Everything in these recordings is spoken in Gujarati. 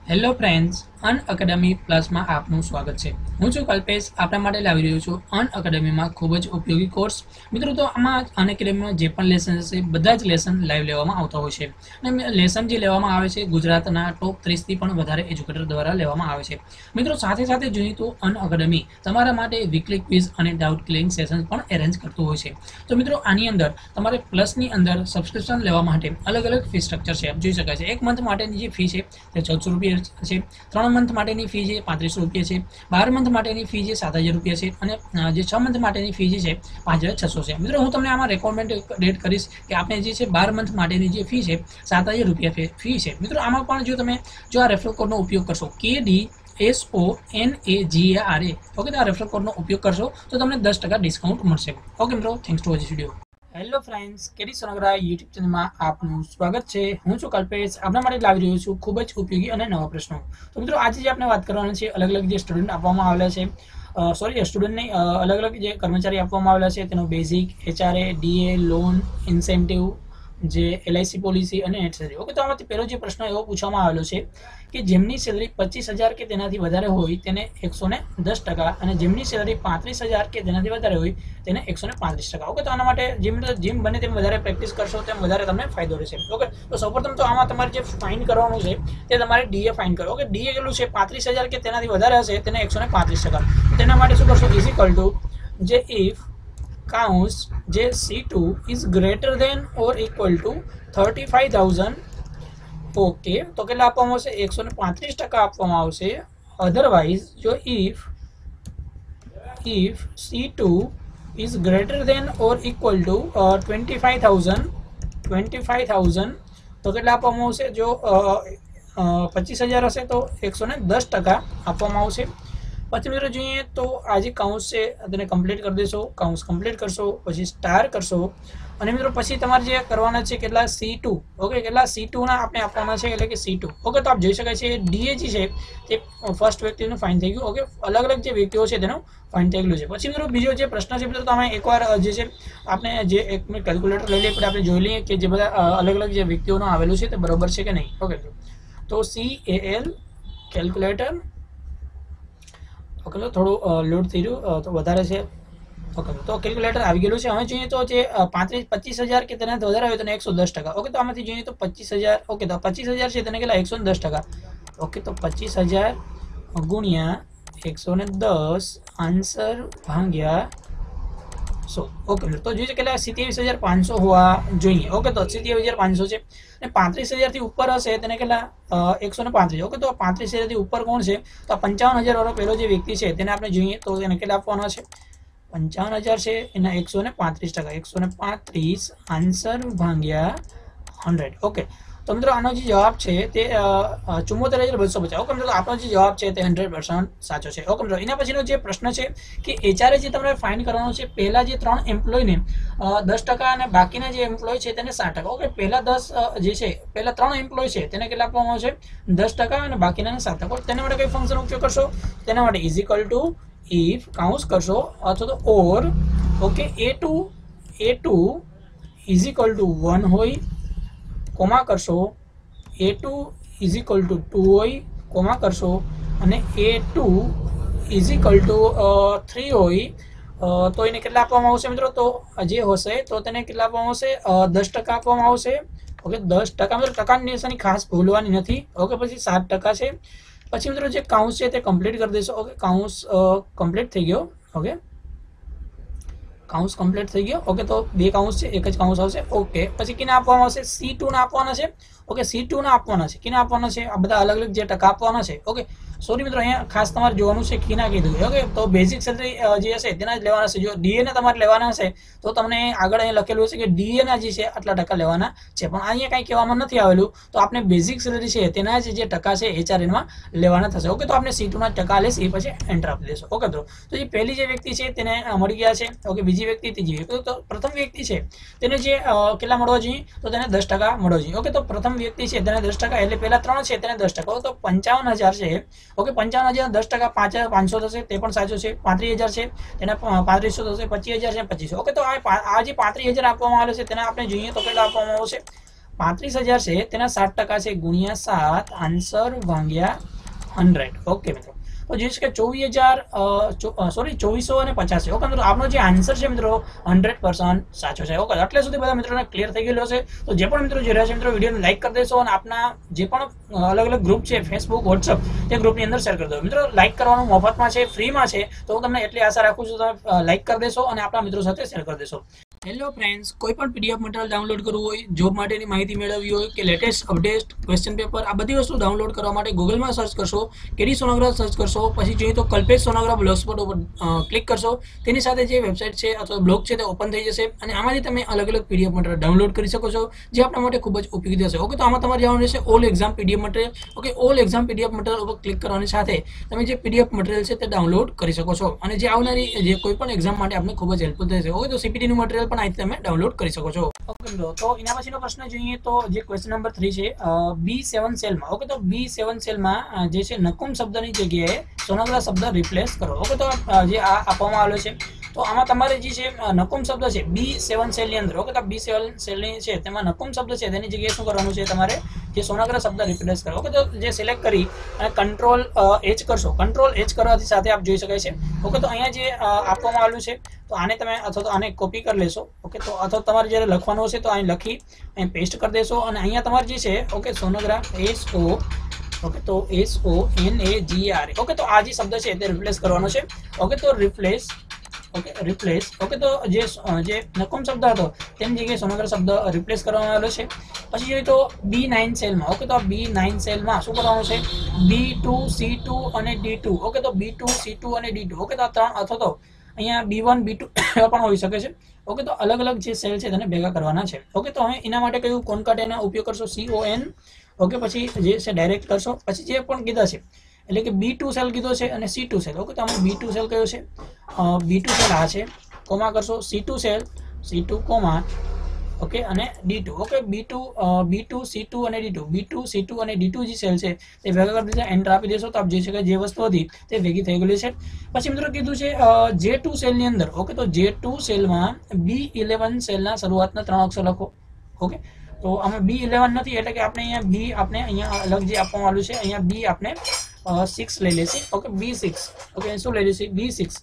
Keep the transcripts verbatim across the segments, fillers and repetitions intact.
હેલો ફ્રેન્ડ્સ, અન એકેડમી પ્લસમાં આપનું સ્વાગત છે. હું છું કલ્પેશ. આપણા માટે લાવી રહ્યો છું અન એકેડમીમાં ખૂબ જ ઉપયોગી કોર્સ. મિત્રો, તો આમાં અન એકેડમીમાં જે પણ લેસન હશે બધા જ લેસન લાઈવ લેવામાં આવતા હોય છે. અને લેસન જે લેવામાં આવે છે ગુજરાતના ટોપ ત્રીસથી પણ વધારે એજ્યુકેટર દ્વારા લેવામાં આવે છે. મિત્રો, સાથે સાથે જોઈએ તો અન એકેડમી તમારા માટે વીકલી ક્વિઝ અને ડાઉટ ક્લિયરિંગ સેશન પણ એરેન્જ કરતું હોય છે. તો મિત્રો, આની અંદર તમારે પ્લસની અંદર સબસ્ક્રિપ્શન લેવા માટે અલગ અલગ ફી સ્ટ્રક્ચર છે, જોઈ શકાય છે. એક મંથ માટેની જે ફી છે તે ચૌદસો રૂપિયા છે. ત્રણ મંથ માટેની ફી છે પાંત્રીસો રૂપિયા છે. બાર મંથ માટેની ફી છે સાત હજાર રૂપિયા છે. અને જે છ મંથ માટેની ફી જે છે પાંચ હજાર છસો છે. મિત્રો, હું તમને આમાં રેકોમેન્ડ ડેટ કરીશ કે આપણે જે છે બાર મંથ માટેની જે ફી છે સાત હજાર રૂપિયા ફી છે. મિત્રો, આમાં પણ જો તમે જો આ રેફરલ કોડનો ઉપયોગ કરશો કે D S O N A G R A okay, તો આ રેફરલ કોડનો ઉપયોગ કરશો તો તમને દસ ટકા ડિસ્કાઉન્ટ મળશે. ઓકે મિત્રો, thanks to watch video. Hello friends, KD Songara YouTube ચેનલમાં આપનું સ્વાગત છે. હું છું કલ્પેશ. આપણા માટે લાવી રહ્યો છું ખૂબ જ ઉપયોગી અને નવા પ્રશ્નો. તો મિત્રો, આજે જે આપણે વાત કરવાની છે અલગ અલગ જે સ્ટુડન્ટ આપવામાં આવેલા છે, સોરી સ્ટુડન્ટ નહીં, અલગ અલગ જે કર્મચારી આપવામાં આવેલા છે તેનો basic, HRA, DA, loan, incentive, જે એલઆઈસી પોલિસી અને નેટ સેલરી. ઓકે, તો આમાંથી પહેલો જે પ્રશ્ન એવો પૂછવામાં આવેલો છે કે જેમની સેલરી પચીસ હજાર કે તેનાથી વધારે હોય તેને એકસો ને દસ ટકા અને જેમની સેલરી પાંત્રીસ હજાર કે તેનાથી વધારે હોય તેને એકસો ને પાંત્રીસ ટકા. ઓકે, તો આના માટે જેમ જેમ બને તેમ વધારે પ્રેક્ટિસ કરશો તેમ વધારે તમને ફાયદો રહેશે. ઓકે, તો સૌપ્રથમ તો આમાં તમારે જે ફાઇન કરવાનું છે તે તમારે ડીએ ફાઇન કરો. ઓકે, ડીએ કેટલું છે? પાંત્રીસ હજાર કે તેનાથી વધારે હશે તેને એકસો ને પાંત્રીસ ટકા. તેના માટે શું કરશો? ઇઝ ઇક્વલ ટુ જે ઇફ કાઉન્સ જે C two is greater than or equal to thirty five thousand. Okay, તો કેટલા આપવામાં આવશે? એકસો ને પાંત્રીસ ટકા આપવામાં આવશે. અધરવાઇઝ જો if if C two is greater than or equal to twenty five thousand twenty five thousand તો કેટલા આપવામાં આવશે? જો પચીસ હજાર હશે તો એકસો ને દસ ટકા આપવામાં આવશે. પછી મિત્રો જોઈએ તો આ જે કાઉન્સ છે તેને કમ્પ્લીટ કરી દેશો. કાઉન્સ કમ્પ્લીટ કરશો પછી સ્ટાર કરશો અને મિત્રો પછી તમારે જે કરવાના છે કેટલા સી ટુ. ઓકે, કેટલા સી ટુ ના આપણે આપવાના છે એટલે કે સી ટુ. ઓકે, તો આપ જોઈ શકાય છે ડીએજી છે તે ફર્સ્ટ વ્યક્તિનું ફાઇન થઈ ગયું. ઓકે, અલગ અલગ જે વ્યક્તિઓ છે તેનું ફાઇન થઈ ગયું છે. પછી મિત્રો બીજો જે પ્રશ્ન છે મિત્રો તમે એકવાર જે છે આપણે જે એક મિનિટ કેલ્ક્યુલેટર લઈ લઈએ પછી આપણે જોઈ લઈએ કે જે બધા અલગ અલગ જે વ્યક્તિઓનું આવેલું છે તે બરોબર છે કે નહીં. ઓકે, તો C A L calculator. Okay, તો થોડું લોડ થઈ રહ્યું તો વધારે છે. ઓકે, તો કેલ્ક્યુલેટર આવી ગયેલું છે. હવે જોઈએ તો જે પાંત્રીસ પચીસ હજાર કે તેનાથી વધારે હોય તો એકસો દસ ટકા. ઓકે, તો આમાંથી જોઈએ તો પચીસ હજાર. ઓકે, તો પચીસ હજાર છે તેને કેટલા? એકસો દસ ટકા. ઓકે, તો પચીસ હજાર ગુણ્યા એકસો ને દસ આન્સર ભાગ્યા સો. ઓકે, તો જોઈએ કેટલા? સિત્યાવીસ હજાર પાંચસો હોવા જોઈએ. ઓકે, તો સિત્યાવીસ હજાર પાંચસો છે અને પાંત્રીસ હજારથી ઉપર હશે તેને કેટલા? એકસો ને પાંત્રીસ. ઓકે, તો પાંત્રીસ હજારથી ઉપર કોણ છે? તો પંચાવન હજાર વાળો પહેલો જે વ્યક્તિ છે તેને આપણે જોઈએ તો તેને કેટલા આપવાના છે? પંચાવન હજાર છે એના એકસો ને પાંત્રીસ ટકા. એકસો ને પાંત્રીસ આન્સર ભાગ્યા હંડ્રેડ. ઓકે, તો મિત્રો આનો જે જવાબ છે તે ચુમ્મોતેર હજાર બસો પચાસ. ઓકે મિત્રો, આપણો જે જવાબ છે તે હંડ્રેડ પર્સન્ટ સાચો છે. ઓકે મિત્રો, એના પછીનો જે પ્રશ્ન છે કે એચઆરએ જે તમારે ફાઇન કરવાનો છે પહેલા જે ત્રણ એમ્પ્લોયને દસ ટકા અને બાકીના જે એમ્પ્લોય છે તેને સાત ટકા. ઓકે, પહેલા દસ જે છે પહેલા ત્રણ એમ્પ્લોય છે તેને કેટલા આપવામાં આવશે? દસ ટકા અને બાકીના સાત ટકા. તેના માટે કઈ ફંક્શન ઉપયોગ કરશો? તેના માટે is equal to if counts કરશો અથવા તો or. Okay, A two A two is equal to one હોય કોમા કરશો. A two is equal to two હોય કોમા કરશો અને A two is equal to three હોય તો એને કેટલા આપવામાં આવશે મિત્રો? તો જે હશે તો તેને કેટલા આપવામાં આવશે? દસ ટકા આપવામાં આવશે. ઓકે, દસ ટકા મિત્રો ટકાની નિશાની ખાસ ભૂલવાની નથી. ઓકે, પછી સાત ટકા છે. પછી મિત્રો જે કાઉન્સ છે તે કમ્પ્લીટ કરી દેશો. ઓકે, કાઉન્સ કમ્પ્લીટ થઈ ગયો. ઓકે, કાઉન્સ કમ્પ્લીટ થઈ ગયો. ઓકે, તો બે કાઉન્સ છે એક જ કાઉન્સ આવશે. ઓકે, પછી કિને આપવામાં આવશે? સી ટુ ના આપવાના છે. ઓકે, સી ટુ ના આપવાના છે. કિને આપવાના છે? આ બધા અલગ અલગ જે ટકા આપવાના છે. ઓકે, સોરી મિત્રો, અહીંયા ખાસ તમારે જોવાનું છે કિના કીધું. ઓકે, તો બેઝિક સેલરી જે હશે તેના જ લેવાના છે. જો ડીએ ના તમારે લેવાના હશે તો તમને આગળ અહીંયા લખેલું હશે કે ડીએ ના જે છે આટલા ટકા લેવાના છે, પણ અહીંયા કંઈ કહેવામાં નથી આવેલું. તો આપણે બેઝિક સેલરી છે તેના જ જે ટકા છે એચઆરએનમાં લેવાના થશે. ઓકે, તો આપણે સી ટુ ના ટકા લેશે એ પછી એન્ટર આપી દેશો. ઓકે, તો જે પહેલી જે વ્યક્તિ છે તેને મળી ગયા છે. ઓકે, બીજી વ્યક્તિ, ત્રીજી વ્યક્તિ. તો પ્રથમ વ્યક્તિ છે તેને જે કેટલા મળવા જોઈએ? તો તેને દસ ટકા મળવા જોઈએ. ઓકે, તો પ્રથમ વ્યક્તિ છે તેને દસ ટકા એટલે પહેલા ત્રણ છે તેને દસ ટકા. તો પંચાવન હજાર છે. ઓકે, પંચાવન હજાર દસ ટકા પાંચ હજાર પાંચસો થશે તે પણ સાચું છે. પાંત્રીસ હજાર છે તેને પાંત્રીસો થશે. પચીસ હજાર છે પચીસો. ઓકે, તો આ જે પાંત્રીસ હજાર આપવામાં આવે છે તેને આપણે જોઈએ તો કેટલા આપવામાં આવશે? પાંત્રીસ હજાર છે તેના સાત ટકા છે ગુણ્યા સાત, આન્સર ભાગ્યા હંડ્રેડ. ઓકે મિત્રો, તો જે છે કે ચોવીસ હજાર સોરી ચોવીસો અને પચાસ. ઓકે મિત્રો, આપનો જે આન્સર છે મિત્રો હંડ્રેડ પર્સન્ટ સાચો છે. ઓકે, એટલે સુધી બધા મિત્રોને ક્લિયર થઈ ગયેલો છે. તો જે પણ મિત્રો જોઈ રહ્યા છે મિત્રો વિડીયોને લાઈક કરી દેશો અને આપના જે પણ અલગ અલગ ગ્રુપ છે ફેસબુક, વોટ્સઅપ, તે ગ્રુપની અંદર શેર કરી દો. મિત્રો લાઈક કરવાનું મફતમાં છે, ફ્રીમાં છે, તો હું તમને એટલી આશા રાખું છું તમે લાઈક કરી દેશો અને આપણા મિત્રો સાથે શેર કરી દેશો. હેલો ફ્રેન્ડ્સ, કોઈ પણ પીડીએફ મટીરિયલ ડાઉનલોડ કરવું હોય, જોબ માટેની માહિતી મેળવવી હોય કે લેટેસ્ટ અપડેટ, ક્વેશ્ચન પેપર, આ બધી વસ્તુ ડાઉનલોડ કરવા માટે ગૂગલમાં સર્ચ કરશો, કેડી સોનોગ્રાફ સર્ચ કરશો, પછી જોઈએ તો કલ્પેશ સોનોગ્રાફ બ્લોગસ્પોટ ઉપર ક્લિક કરશો. તેની સાથે જે વેબસાઇટ છે અથવા બ્લોગ છે તે ઓપન થઈ જશે અને આમાંથી તમે અલગ અલગ પીડીએફ મટીરિયલ ડાઉનલોડ કરી શકો છો, જે આપણા માટે ખૂબ જ ઉપયોગી થશે. ઓકે, તો આમાં તમારે જવાનું રહેશે all exam PDF material. Okay, all exam PDF material ઉપર ક્લિક કરવાની સાથે તમે જે પીડીએફ મટીરિયલ છે તે ડાઉનલોડ કરી શકો છો અને જે આવનારી જે કોઈ પણ એક્ઝામ માટે આપણે ખૂબ જ હેલ્પફુલ થશે. ઓકે, તો સીપીટીનું મટીરિયલ પણ અહીંથી તમે ડાઉનલોડ કરી શકો છો. ઓકે મિત્રો, તો એના પછીનો પ્રશ્ન જોઈએ તો જે ક્વેશ્ચન નંબર થ્રી છે બી સેવન સેલમાં. ઓકે, તો બી સેવન સેલમાં જે છે નકુમ શબ્દની જગ્યાએ સોનોગ્રાફ શબ્દ રિપ્લેસ કરો. ઓકે, તો જે આ આપવામાં આવેલો છે તો આમાં તમારે જે છે નકુમ શબ્દ છે બી સેવન સેલની અંદર. ઓકે, તો બી સેવન સેલની છે તેમાં નકુમ શબ્દ છે તેની જગ્યાએ શું કરવાનું છે તમારે જે સોનોગ્રાફ શબ્દ રિપ્લેસ કરો. ઓકે, તો જે સિલેક્ટ કરી અને કંટ્રોલ એચ કરશો. કંટ્રોલ એચ કરવાથી સાથે આપ જોઈ શકાય છે. ઓકે, તો અહીંયા જે આપવામાં આવેલું છે તો આને તમે અથવા તો આને કોપી કરી લેશો. ઓકે, તો અથવા તમારે જ્યારે લખવાનું હશે તો અહીં લખી અહીં પેસ્ટ કરી દેશો અને અહીંયા તમારે જે છે okay Sonagra S O okay તો S O N A G R. Okay, તો આ જે શબ્દ છે તે રિપ્લેસ કરવાનો છે. ઓકે, તો રિપ્લેસ ઓકે રિપ્લેસ ઓકે તો જે જે નકુમ શબ્દ હતો તેની જગ્યાએ સોનોગ્રાફ શબ્દ રિપ્લેસ કરવામાં આવેલો છે. પછી જોઈએ તો બી નાઇન સેલમાં. ઓકે, તો બી નાઇન સેલમાં શું કરવાનું છે બી ટુ, સી ટુ અને ડી ટુ. ઓકે, તો બી ટુ, સી ટુ અને ડી ટુ. ઓકે, તો આ ત્રણ અથવા તો અહીંયા બી વન, બી ટુ પણ હોઈ શકે છે. ઓકે, તો અલગ અલગ જે સેલ છે તેને ભેગા કરવાના છે. ઓકે, તો હવે એના માટે કયું કોન્કાટેના ઉપયોગ કરશો સી ઓ એન. ઓકે, પછી જે છે ડાયરેક્ટ કરશો. પછી જે પણ કીધા છે એટલે કે બી ટુ સેલ કીધો છે અને સી ટુ સેલ. ઓકે, તો આમાં બી ટુ સેલ કયો છે બી ટુ સેલ આ છે, કોમા કરશો, C two cell C two comma okay અને D two. Okay, B two B two C two અને D two B two C two અને ડી ટુ જે સેલ છે તે ભેગા કરી દીધા, એન્ટર આપી દેશો તો આપ જોઈ શકો જે વસ્તુ હતી તે ભેગી થઈ ગયેલી છે. પછી મિત્રો કીધું છે જે ટુ સેલની અંદર. ઓકે, તો જે ટુ સેલમાં બી ઇલેવન સેલના શરૂઆતના ત્રણ અક્ષર લખો. ઓકે, તો આમાં બી ઇલેવન નથી એટલે કે આપણે અહીંયા બી આપણે અહીંયા અલગ જે આપવામાં આવ્યું છે અહીંયા બી આપણે સિક્સ લઈ લેશે. ઓકે, બી સિક્સ. ઓકે, શું લઈ લેશે બી સિક્સ.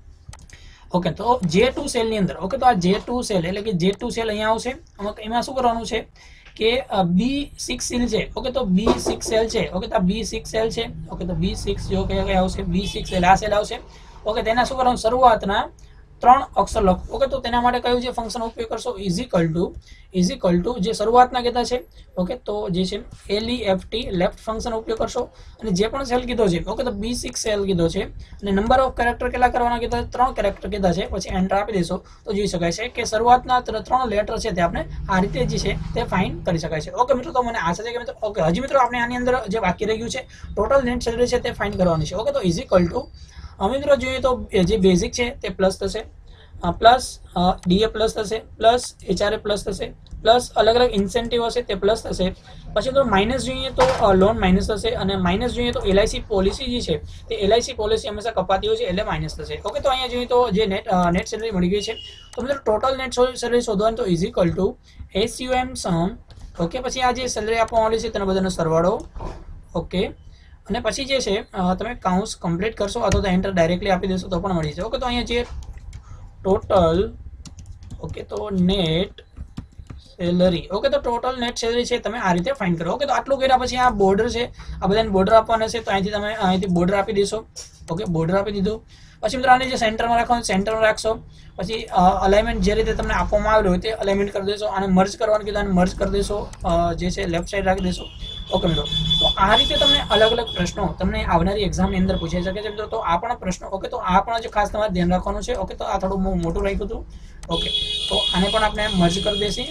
ઓકે, તો જે ટુ સેલની અંદર. ઓકે, તો આ જે ટુ સેલ એટલે કે જે ટુ સેલ અહીંયા આવશે. એમાં શું કરવાનું છે કે બી સિક્સ સેલ છે. ઓકે, તો બી સિક્સ સેલ છે. ઓકે, તો આ બી સિક્સ સેલ છે. ઓકે, તો બી સિક્સ જો કયા કયા આવશે બી સિક્સ સેલ આ સેલ આવશે. ઓકે, તેના શું કરવાનું શરૂઆતના ત્રણ અક્ષર લખો. ઓકે, તો તેના માટે કયું જે ફંક્શન ઉપયોગ કરશો is equal to is equal to જે શરૂઆતના કીધા છે. ઓકે, તો જે છે L E F T left function ઉપયોગ કરશો અને જે પણ સેલ કીધો છે. ઓકે, તો બી સિક્સ સેલ કીધો છે અને નંબર ઓફ કેરેક્ટર કેટલા કરવાના કીધા ત્રણ કેરેક્ટર કીધા છે. પછી એન્ટર આપી દેશો તો જોઈ શકાય છે કે શરૂઆતના ત્રણ લેટર છે તે આપણે આ રીતે જે છે તે ફાઇન્ડ કરી શકાય છે. ઓકે મિત્રો, તો મને આશા છે કે મિત્રો ઓકે હજી મિત્રો આપણે આની અંદર જે બાકી રહી ગયું છે ટોટલ નેટ સેલરી છે તે ફાઇન્ડ કરવાની છે. ઓકે, તો ઇઝ ઇક્વલ ટુ મિત્રો જોઈએ તો જે બેઝિક છે તે પ્લસ થશે, પ્લસ ડીએ પ્લસ થશે, પ્લસ એચઆરએ પ્લસ થશે, પ્લસ અલગ અલગ ઇન્સેન્ટિવ હશે તે પ્લસ થશે. પછી તો માઇનસ જોઈએ તો લોન માઇનસ થશે અને માઇનસ જોઈએ તો એલઆઈસી પોલિસી જે છે તે એલઆઈસી પોલિસી હંમેશા કપાતી હોય છે એટલે માઇનસ થશે. ઓકે, તો અહીંયા જોઈએ તો જે નેટ નેટ સેલરી મળી ગઈ છે તો મિત્રો ટોટલ નેટ સેલરી શોધવાની તો is equal to SUM sum. Okay, પછી આ જે સેલરી આપવામાં આવી છે તેના બધાનો સરવાળો. ઓકે, અને પછી જે છે તમે કાઉન્સ કમ્પ્લીટ કરશો અથવા તો એન્ટર ડાયરેક્ટલી આપી દેશો તો પણ મળી જશે. ઓકે, તો અહીંયા જે ટોટલ ઓકે તો નેટ સેલરી. ઓકે, તો ટોટલ નેટ સેલરી છે તમે આ રીતે ફાઇન્ડ કરો. ઓકે, તો આટલું કર્યા પછી આ બોર્ડર છે આ બધાને બોર્ડર આપવાના છે તો અહીંથી તમે અહીંથી બોર્ડર આપી દેશો. ઓકે, બોર્ડર આપી દીધું. પછી મિત્રો આને જે સેન્ટરમાં રાખવાનું સેન્ટરમાં રાખશો. પછી અલાઇનમેન્ટ જે રીતે તમને આપવામાં આવેલું હોય તે અલાઇનમેન્ટ કરી દેશો. આને મર્જ કરવાનું કીધું આને મર્જ કરી દેશો, જે છે લેફ્ટ સાઈડ રાખી દેશો. ઓકે મિત્રો, તો આ રીતે તમને અલગ અલગ પ્રશ્નો તમને આવનારી એક્ઝામની અંદર પૂછાઈ શકે છે મિત્રો. તો આ પણ પ્રશ્નો ઓકે તો આ પણ જે ખાસ તમારે ધ્યાન રાખવાનું છે. ઓકે, તો આ થોડું મોટું રાખ્યું હતું. ઓકે, તો આને પણ આપણે મર્જ કરી દઈશું.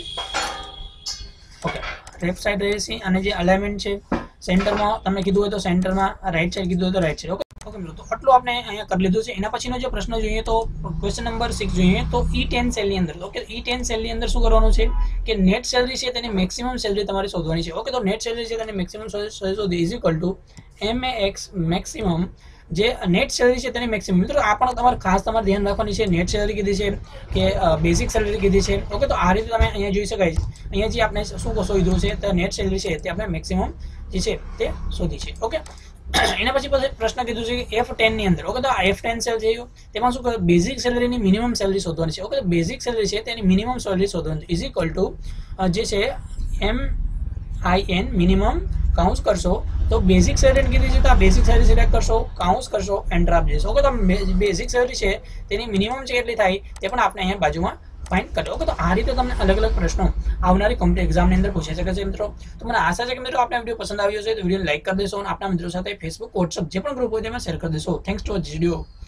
ઓકે, લેફ્ટ સાઈડ રહેશે અને જે અલાઇનમેન્ટ છે સેન્ટરમાં તમને કીધું હોય તો સેન્ટરમાં, રાઈટ સાઈડ કીધું હોય તો રાઈટ સાઈડ. ઓકે ઓકે મિત્રો, તો આટલું આપણે અહીંયા કરી લીધું છે. એના પછીનો જે પ્રશ્ન જોઈએ તો ક્વેશ્ચન નંબર સિક્સ જોઈએ તો ઈ ટેન સેલની અંદર. ઓકે, ઈ ટેન સેલની અંદર શું કરવાનું છે કે નેટ સેલરી છે તેની મેક્સિમમ સેલરી તમારે શોધવાની છે. ઓકે, તો નેટ સેલરી છે તેની મેક્સિમમ શોધી is equal to M A X maximum જે નેટ સેલરી છે તેની મેક્સિમમ. મિત્રો આ પણ તમારે ખાસ તમારે ધ્યાન રાખવાની છે. નેટ સેલરી કીધી છે કે બેઝિક સેલરી કીધી છે. ઓકે, તો આ રીતે તમે અહીંયા જોઈ શકાય છે. અહીંયા જે આપણે શું શોધ્યું છે તો નેટ સેલરી છે તે આપણે મેક્સિમમ જે છે તે શોધી છે. ઓકે, એના પછી પછી પ્રશ્ન કીધું છે કે એફ ટેન ની અંદર. ઓકે, તો આ એફ ટેન સેલ છે તેમાં શું કહ્યું, બેઝિક સેલરીની મિનિમમ સેલરી શોધવાની છે. ઓકે, તો બેઝિક સેલરી છે તેની મિનિમમ સેલરી શોધવાની ઇઝ ઇક્વલ ટુ જે છે એમ આઈ એન મિનિમમ કાઉન્સ કરશો તો બેઝિક સેલરી કીધી છે તો આ બેઝિક સેલરી સિલેક્ટ કરશો, કાઉન્સ કરશો, એન્ટર આપી દેશો. ઓકે, તો બેઝિક સેલરી છે તેની મિનિમમ છે કેટલી થાય તે પણ આપણે અહીંયા બાજુમાં ફાઇન્ડ કરજો. ઓકે, તો આ રીતે તમને અલગ અલગ પ્રશ્નો આવનારી કોમ્પિટિટિવ એક્ઝામની અંદર પૂછી શકે છે. મિત્રો તો મને આશા છે કે મિત્રો આપને વિડીયો પસંદ આવ્યો છે તો વિડીયો લાઈક કરી દેશો અને આપણા મિત્રો સાથે ફેસબુક, વોટ્સઅપ જે પણ ગ્રુપ હોય તેમાં શેર કરી દેશો. Thanks to watch video.